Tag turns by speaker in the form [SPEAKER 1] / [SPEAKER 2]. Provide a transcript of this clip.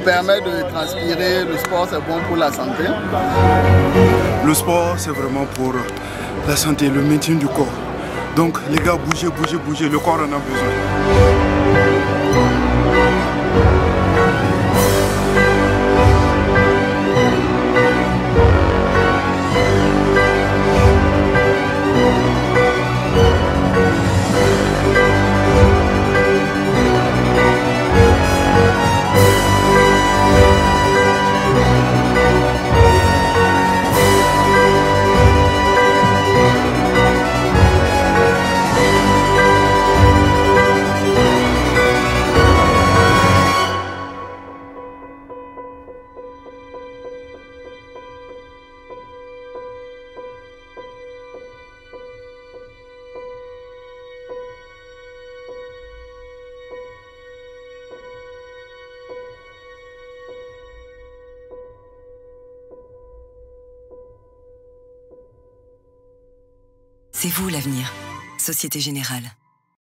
[SPEAKER 1] permet de transpirer, le sport c'est bon pour la santé.
[SPEAKER 2] Le sport c'est vraiment pour la santé, le maintien du corps. Donc les gars, bougez, bougez, bougez, le corps en a besoin.
[SPEAKER 3] C'est vous l'avenir, Société Générale.